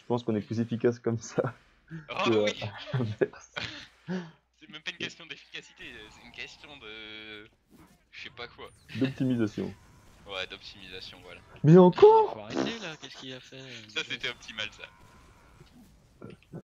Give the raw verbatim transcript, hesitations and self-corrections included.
pense qu'on est plus efficace comme ça. Oh que, oui. euh, inverse. C'est même pas une question d'efficacité, c'est une question de... Je sais pas quoi. D'optimisation. Ouais, d'optimisation, voilà. Mais Il encore faut arrêter là, qu'est-ce qu'il a fait? Ça c'était optimal ça.